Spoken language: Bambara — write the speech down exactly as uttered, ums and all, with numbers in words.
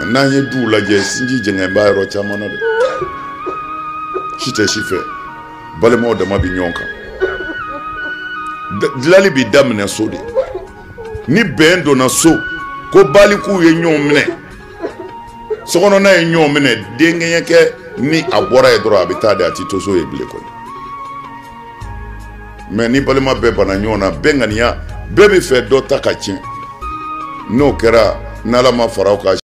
n'an ye duw lajɛ sinji jɛngɛn b'a yɔrɔ caman na dɛ si tɛ si fɛ balimaw dama bɛ ɲɔgɔn kan dilali bɛ daminɛ so de ni bɛn donna so ko balikuw ye ɲɔgɔn minɛ sokɔnɔna ye ɲɔgɔn minɛ denkɛɲɛkɛ ni a bɔra ye dɔrɔn a bɛ taa de a tɛ to so ye bilen kɔni mɛ ni balima bɛɛ bana ɲɔgɔn na bɛɛ ŋaniya bɛɛ bɛ fɛ dɔ ta ka tiɲɛ n'o kɛra n'Ala ma fara o kan